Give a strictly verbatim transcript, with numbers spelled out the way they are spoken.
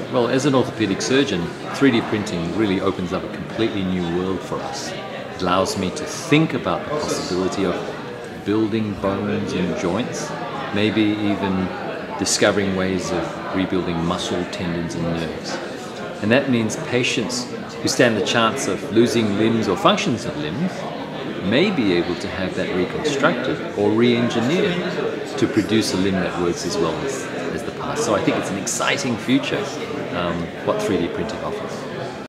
Well, as an orthopaedic surgeon, three D printing really opens up a completely new world for us. It allows me to think about the possibility of building bones and joints, maybe even discovering ways of rebuilding muscle, tendons and nerves. And that means patients who stand the chance of losing limbs or functions of limbs may be able to have that reconstructed or re-engineered to produce a limb that works as well as, as the past. So I think it's an exciting future, um, what three D printing offers.